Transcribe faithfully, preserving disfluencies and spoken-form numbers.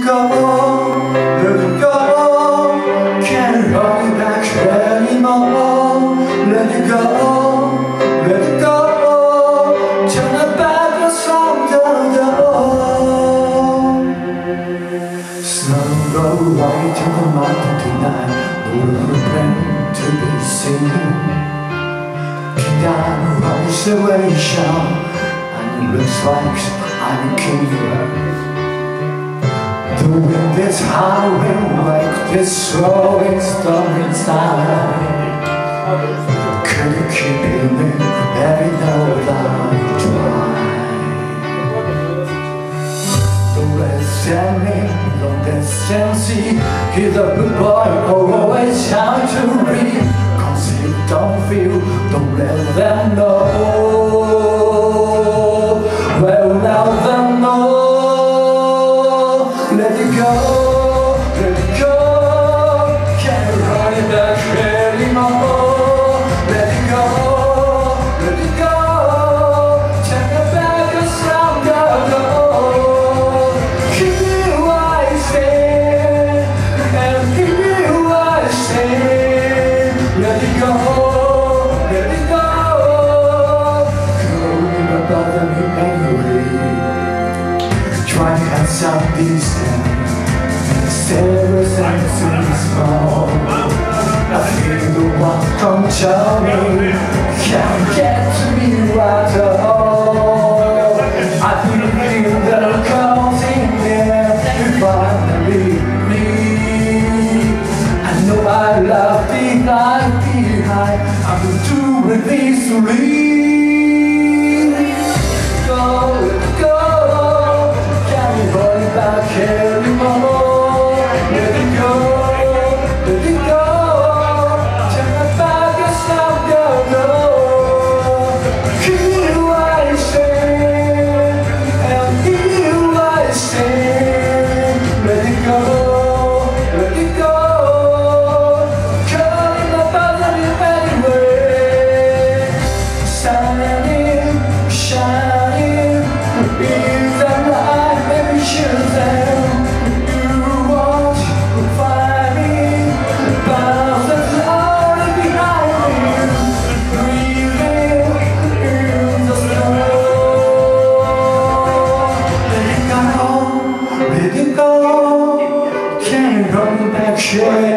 it go, let it go. Can't hold it back anymore. Let it go, let it go. Turn it back and slam the door. Slow away to the mountain tonight. No plan to be seen. Keep down isolation, and it looks like I'm a killer. The wind is howling like this rolling storm inside. Could you keep it in every note I try? Don't listen me, don't listen see. He's a good boy, always shout to read. Cause you don't feel, don't let them know. Well, now them know. Let it go, let it go. Can't hold it back anymore. Let it go, let it go. Turn it back and slam the door. Here I stand, and here I stand. Let it go, let it go. Don't bother me anyway. Try to have some distance. Ever since it's small, I feel the one control me. Can't get to me right at all. I feel the cold in there. You finally leave. I know I love the life behind. I'm doing this to leave. Go, go. Can't be holding back anymore. Let it go, let it go. Turn it back and stop the door. Here I stand, and here I stand. Let it go, let it go. Calling the positive anyway. Shining, shining in the light, baby, shoot them. Can't run back anymore.